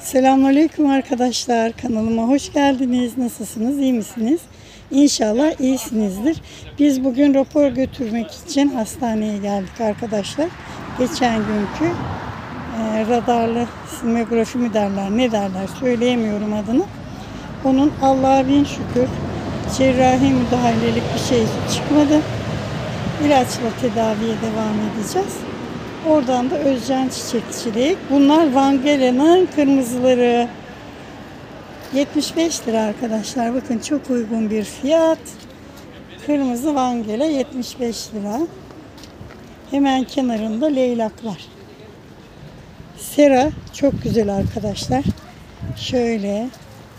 Selamünaleyküm arkadaşlar. Kanalıma hoş geldiniz. Nasılsınız? İyi misiniz? İnşallah iyisinizdir. Biz bugün rapor götürmek için hastaneye geldik arkadaşlar. Geçen günkü radarlı sinemografi mi derler, ne derler söyleyemiyorum adını. Onun Allah'a bin şükür cerrahi müdahalelik bir şey çıkmadı. İlaçla tedaviye devam edeceğiz. Oradan da Özcan Çiçekçilik. Bunlar Vangela'nın kırmızıları. 75 lira arkadaşlar. Bakın çok uygun bir fiyat. Kırmızı Vangela 75 lira. Hemen kenarında leylaklar. Sera çok güzel arkadaşlar. Şöyle.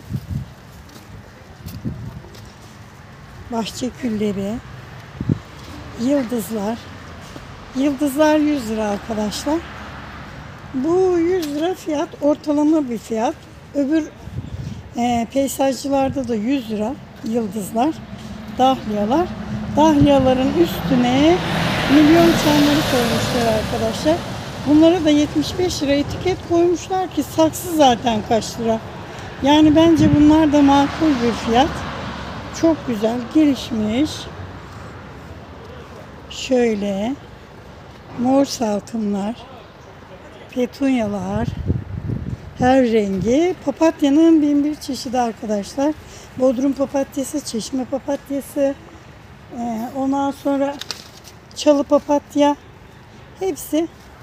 Bahçe külleri. Yıldızlar. Yıldızlar 100 lira arkadaşlar. Bu 100 lira fiyat ortalama bir fiyat. Öbür peyzajcılarda da 100 lira yıldızlar. Dahliyalar. Dahliyaların üstüne milyon çamları koymuşlar arkadaşlar. Bunlara da 75 lira etiket koymuşlar ki saksı zaten kaç lira. Yani bence bunlar da makul bir fiyat. Çok güzel gelişmiş. Şöyle mor salkımlar, petunyalar, her rengi. Papatyanın bin bir çeşidi arkadaşlar. Bodrum papatyası, çeşme papatyası, ondan sonra çalı papatya, hepsi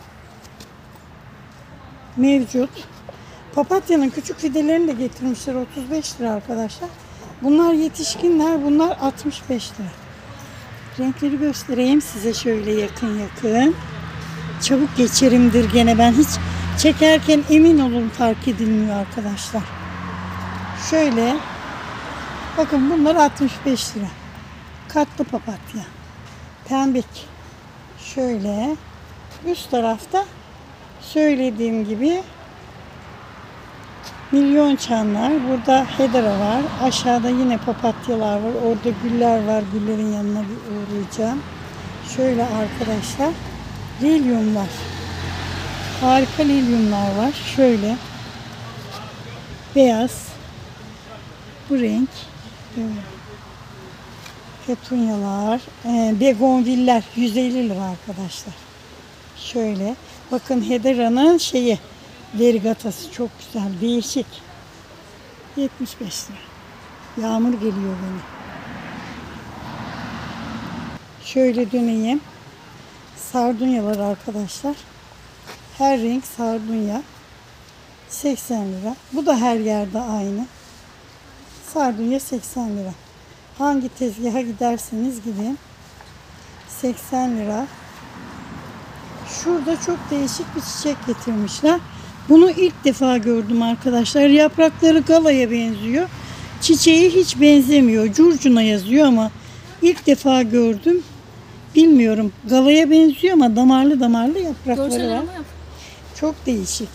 mevcut. Papatyanın küçük fidelerini de getirmişler, 35 lira arkadaşlar. Bunlar yetişkinler, bunlar 65 lira. Renkleri göstereyim size şöyle yakın yakın. Çabuk geçerimdir gene, ben hiç çekerken emin olun fark edilmiyor arkadaşlar. Şöyle bakın, bunlar 65 lira. Katlı papatya. Pembik. Şöyle üst tarafta söylediğim gibi milyon çanlar. Burada hedera var. Aşağıda yine papatyalar var. Orada güller var. Güllerin yanına bir uğrayacağım. Şöyle arkadaşlar. Lilyumlar. Harika lilyumlar var. Şöyle. Beyaz. Bu renk. Petunyalar. Begonviller. 150 lira arkadaşlar. Şöyle. Bakın hederanın şeyi. Verigatası çok güzel. Değişik. 75 lira. Yağmur geliyor beni. Şöyle döneyim. Sardunyalar arkadaşlar. Her renk sardunya. 80 lira. Bu da her yerde aynı. Sardunya 80 lira. Hangi tezgaha giderseniz gidin. 80 lira. Şurada çok değişik bir çiçek getirmişler. Bunu ilk defa gördüm arkadaşlar. Yaprakları galaya benziyor. Çiçeği hiç benzemiyor. Curcuna yazıyor ama ilk defa gördüm. Bilmiyorum. Galaya benziyor ama damarlı damarlı yaprakları var. Çok değişik.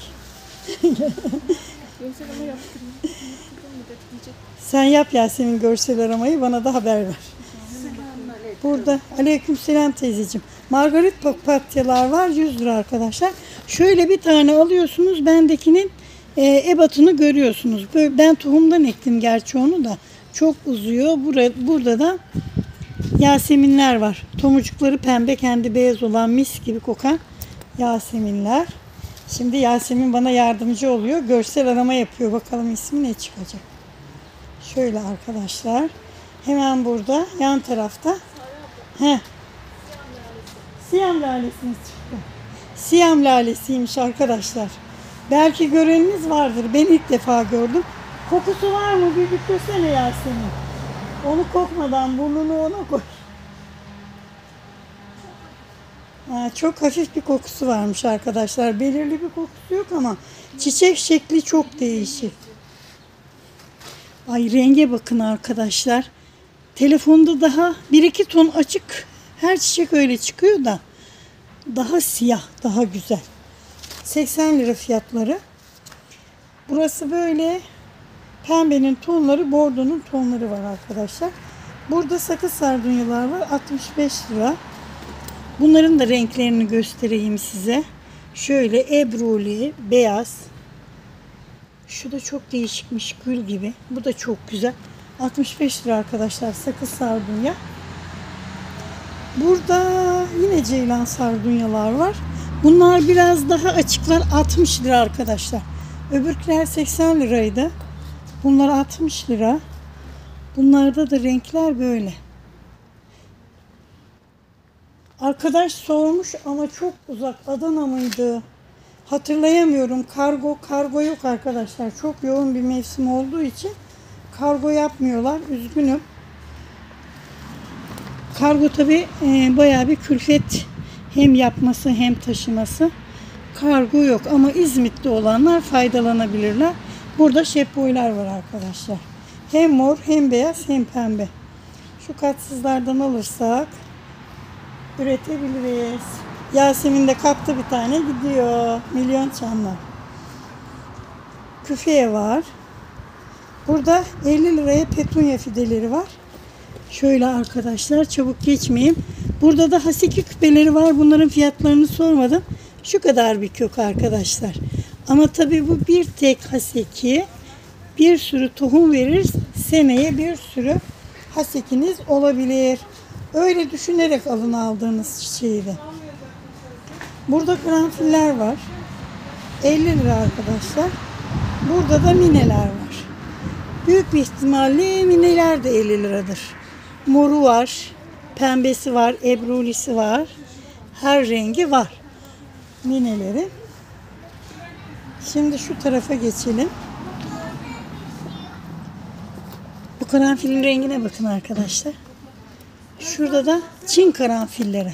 Sen yap Yasemin görsel aramayı, bana da haber ver. Burada aleykümselam teyzeciğim. Margaret papatyalar var 100 lira arkadaşlar. Şöyle bir tane alıyorsunuz. Bendekinin ebatını görüyorsunuz. Böyle, ben tohumdan ektim gerçi onu da. Çok uzuyor. Burada da Yaseminler var. Tomurcukları pembe, kendi beyaz olan mis gibi kokan Yaseminler. Şimdi Yasemin bana yardımcı oluyor. Görsel arama yapıyor. Bakalım ismi ne çıkacak. Şöyle arkadaşlar. Hemen burada yan tarafta. Siyam lalesiniz çıktı. Siyam lalesiymiş arkadaşlar. Belki göreniniz vardır. Ben ilk defa gördüm. Kokusu var mı? Bir bitirsene Yasemin. Onu kokmadan burnunu ona koy. Çok hafif bir kokusu varmış arkadaşlar. Belirli bir kokusu yok ama çiçek şekli çok değişik. Ay renge bakın arkadaşlar. Telefonda daha 1-2 ton açık. Her çiçek öyle çıkıyor da daha siyah, daha güzel. 80 lira fiyatları. Burası böyle pembenin tonları, bordonun tonları var arkadaşlar. Burada sakız sardunyalar var. 65 lira. Bunların da renklerini göstereyim size. Şöyle ebruli, beyaz. Şu da çok değişikmiş, gül gibi. Bu da çok güzel. 65 lira arkadaşlar, sakız sardunya. Burada yine ceylan sardunyalar var. Bunlar biraz daha açıklar, 60 lira arkadaşlar. Öbürküler 80 liraydı. Bunlar 60 lira. Bunlarda da renkler böyle. Arkadaş sormuş ama çok uzak. Adana mıydı? Hatırlayamıyorum. Kargo yok arkadaşlar. Çok yoğun bir mevsim olduğu için kargo yapmıyorlar. Üzgünüm. Kargo tabi bayağı bir külfet, hem yapması hem taşıması. Kargo yok ama İzmit'te olanlar faydalanabilirler. Burada şepoylar var arkadaşlar. Hem mor hem beyaz hem pembe. Şu katsızlardan alırsak üretebiliriz. Yasemin de kaptı bir tane, gidiyor. Milyon çamlar. Küfeye var. Burada 50 liraya petunya fideleri var. Şöyle arkadaşlar, çabuk geçmeyeyim. Burada da haseki küpeleri var. Bunların fiyatlarını sormadım. Şu kadar bir kök arkadaşlar. Ama tabii bu bir tek haseki. Bir sürü tohum verir. Seneye bir sürü hasekiniz olabilir. Öyle düşünerek alın aldığınız çiçeği de. Burada karanfiller var. 50 lira arkadaşlar. Burada da mineler var. Büyük bir ihtimalle mineler de 50 liradır. Moru var. Pembesi var. Ebrulisi var. Her rengi var minelerin. Şimdi şu tarafa geçelim. Bu karanfilin rengine bakın arkadaşlar. Şurada da Çin karanfilleri.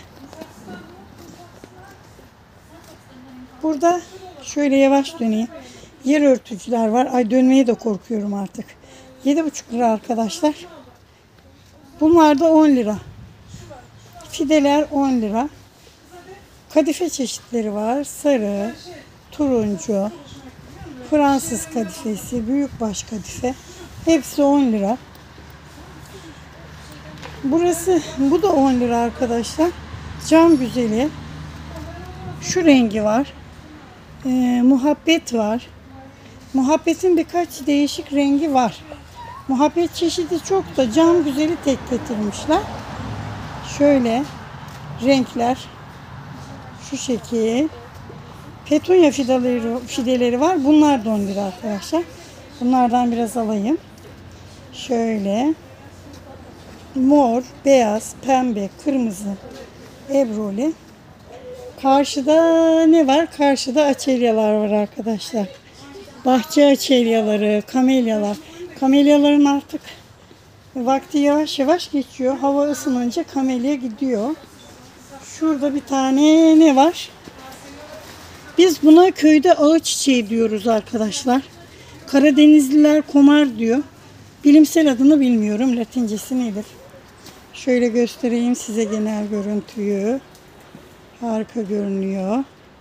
Burada şöyle yavaş döneyim. Yer örtücüler var. Ay, dönmeye de korkuyorum artık. 7,5 lira arkadaşlar. Bunlar da 10 lira. Fideler 10 lira. Kadife çeşitleri var. Sarı, turuncu, Fransız kadifesi, büyükbaş kadife. Hepsi 10 lira. Bu da 10 lira arkadaşlar. Cam güzeli. Şu rengi var. Muhabbet var. Muhabbetin birkaç değişik rengi var. Muhabbet çeşidi çok da cam güzeli tek getirmişler. Şöyle renkler. Şu şekil. Petunya fideleri var. Bunlar da 10 lira arkadaşlar. Bunlardan biraz alayım. Şöyle. Mor, beyaz, pembe, kırmızı, ebruli. Karşıda ne var? Karşıda açelyalar var arkadaşlar. Bahçe açelyaları, kamelyalar. Kamelyaların artık vakti yavaş yavaş geçiyor. Hava ısınınca kamelya gidiyor. Şurada bir tane ne var? Biz buna köyde ağaç çiçeği diyoruz arkadaşlar. Karadenizliler komar diyor. Bilimsel adını bilmiyorum. Latincesi nedir? Şöyle göstereyim size genel görüntüyü. Harika görünüyor.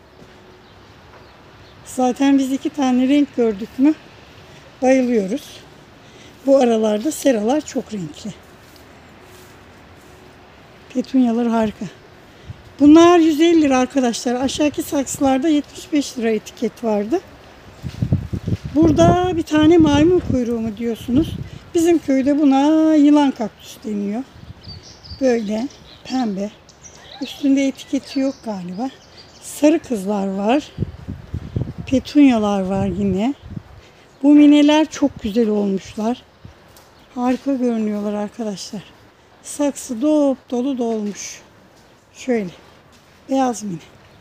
Zaten biz 2 tane renk gördük mü bayılıyoruz. Bu aralarda seralar çok renkli. Petunyalar harika. Bunlar 150 lira arkadaşlar. Aşağıki saksılarda 75 lira etiket vardı. Burada bir tane maymun kuyruğu mu diyorsunuz? Bizim köyde buna yılan kaktüs deniyor. Böyle pembe. Üstünde etiketi yok galiba. Sarı kızlar var. Petunyalar var yine. Bu mineler çok güzel olmuşlar. Harika görünüyorlar arkadaşlar. Saksı dop dolu dolmuş. Şöyle. Beyaz mine.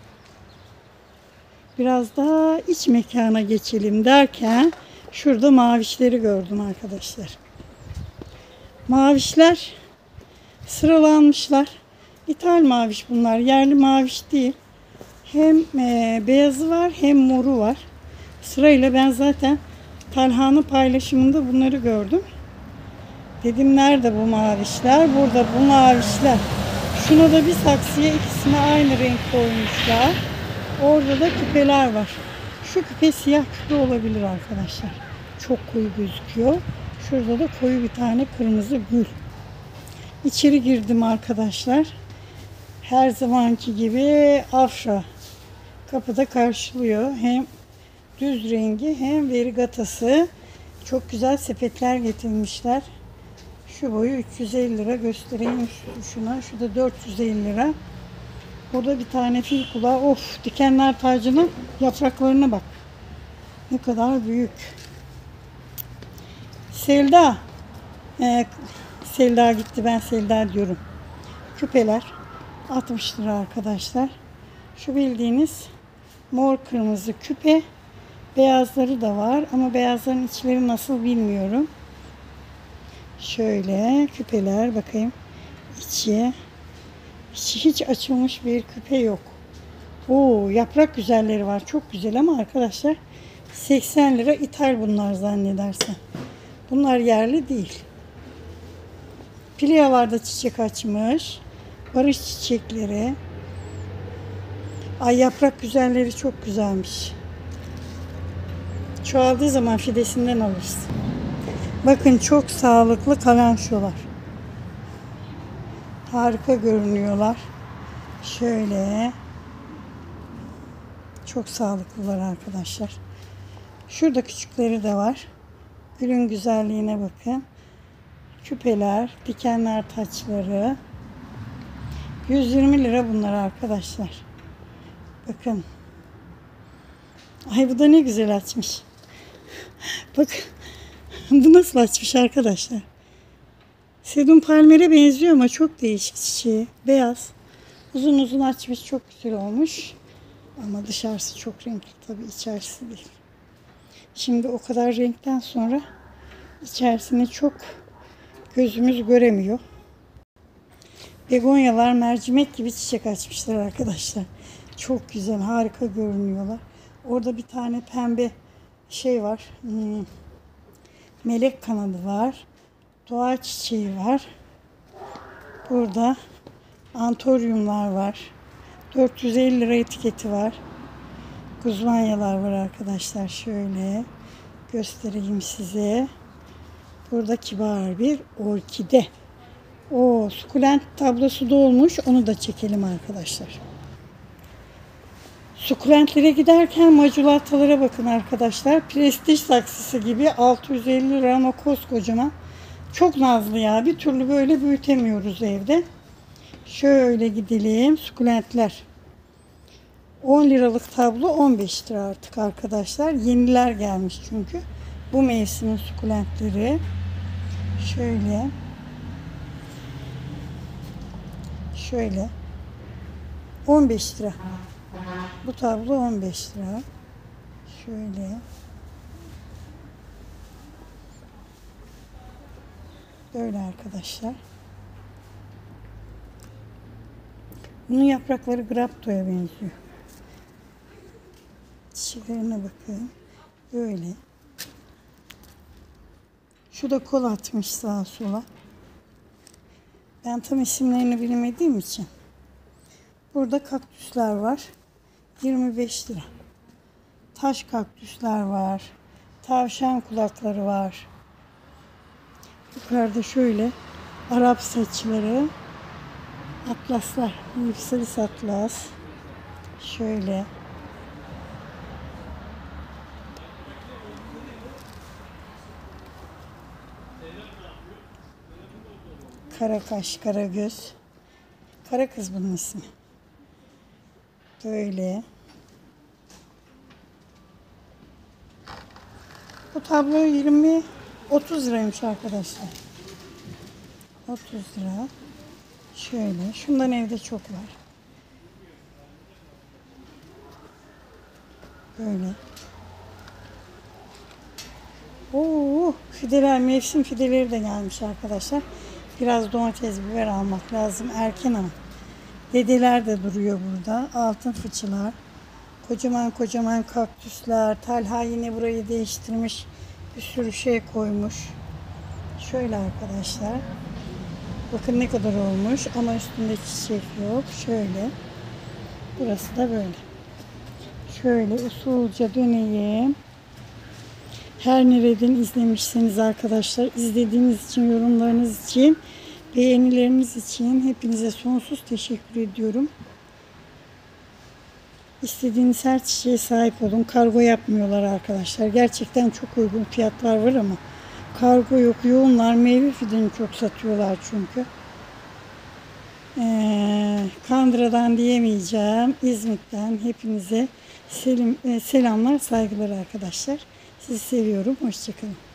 Biraz daha iç mekana geçelim derken şurada mavişleri gördüm arkadaşlar. Mavişler sıralanmışlar. İthal maviş bunlar. Yerli maviş değil. Hem beyazı var hem moru var. Sırayla ben zaten Talha'nın paylaşımında bunları gördüm. Dedim nerede bu mavişler? Burada bu mavişler. Şuna da bir saksıya ikisine aynı renk koymuşlar. Orada da küpeler var. Şu küpe siyah küpe olabilir arkadaşlar. Çok koyu gözüküyor. Şurada da koyu bir tane kırmızı gül. İçeri girdim arkadaşlar. Her zamanki gibi Afra kapıda karşılıyor. Hem düz rengi hem verigatası. Çok güzel sepetler getirmişler. Şu boyu 350 lira, göstereyim şuna. Şu da 450 lira. Burada bir tane fil kulağı. Of, dikenler tacının yapraklarına bak. Ne kadar büyük. Selda. Selda gitti, ben Selda diyorum. Küpeler 60 lira arkadaşlar. Şu bildiğiniz mor kırmızı küpe. Beyazları da var ama beyazların içleri nasıl bilmiyorum. Şöyle küpeler, bakayım. İçi hiç açılmış bir küpe yok. Oo, yaprak güzelleri var. Çok güzel ama arkadaşlar 80 lira, ithal bunlar zannedersem. Bunlar yerli değil. Pilyalarda çiçek açmış. Barış çiçekleri. Ay, yaprak güzelleri çok güzelmiş. Çoğaldığı zaman fidesinden alırsın. Bakın, çok sağlıklı kalançolar. Harika görünüyorlar. Şöyle. Çok sağlıklılar arkadaşlar. Şurada küçükleri de var. Gülün güzelliğine bakın. Küpeler, dikenler taçları. 120 lira bunlar arkadaşlar. Bakın. Ay, bu da ne güzel açmış. Bak. Bu nasıl açmış arkadaşlar. Sedum palmere benziyor ama çok değişik çiçeği. Beyaz. Uzun uzun açmış. Çok güzel olmuş. Ama dışarısı çok renkli tabii, içerisi değil. Şimdi o kadar renkten sonra içerisini çok gözümüz göremiyor. Begonyalar mercimek gibi çiçek açmışlar arkadaşlar. Çok güzel, harika görünüyorlar. Orada bir tane pembe şey var. Melek kanadı var. Doğa çiçeği var. Burada antoryumlar var. 450 lira etiketi var. Guzmanyalar var arkadaşlar. Şöyle göstereyim size. Burada kibar bir orkide. O sukulent tablosu da olmuş. Onu da çekelim arkadaşlar. Sukulentlere giderken maculatalara bakın arkadaşlar. Prestij saksısı gibi 650 lira ama koskocaman. Çok nazlı ya. Bir türlü böyle büyütemiyoruz evde. Şöyle gidelim. Sukulentler. 10 liralık tablo 15 lira artık arkadaşlar. Yeniler gelmiş çünkü. Bu mevsimin sukulentleri. Şöyle. Şöyle. 15 lira. Bu tablo 15 lira. Şöyle. Böyle arkadaşlar. Bunun yaprakları Grapto'ya benziyor. Çiçeklerine bakın. Böyle. Şu da kol atmış sağa sola. Ben tam isimlerini bilmediğim için. Burada kaktüsler var. 25 lira. Taş kaktüsler var. Tavşan kulakları var. Yukarıda şöyle Arap saçları. Atlaslar. Yükselis atlas. Şöyle. Kara kaş, kara göz. Kara kız bunun ismi. Böyle. Bu tablo 30 liraymış arkadaşlar. 30 lira. Şöyle. Şundan evde çok var. Böyle. Oo, fideler, mevsim fideleri de gelmiş arkadaşlar. Biraz domates, biber almak lazım. Erken ama. Dedeler de duruyor burada. Altın fıçılar. Kocaman kocaman kaktüsler. Talha yine burayı değiştirmiş. Bir sürü şey koymuş. Şöyle arkadaşlar. Bakın ne kadar olmuş ama üstünde çiçek yok. Şöyle. Burası da böyle. Şöyle usulca döneyim. Her nereden izlemişseniz arkadaşlar, izlediğiniz için, yorumlarınız için, beğenileriniz için hepinize sonsuz teşekkür ediyorum. İstediğiniz her çiçeğe sahip olun. Kargo yapmıyorlar arkadaşlar. Gerçekten çok uygun fiyatlar var ama kargo yok. Yoğunlar. Meyve fideni çok satıyorlar çünkü. Kandıra'dan diyemeyeceğim. İzmit'ten hepinize selamlar, saygılar arkadaşlar. Sizi seviyorum. Hoşçakalın.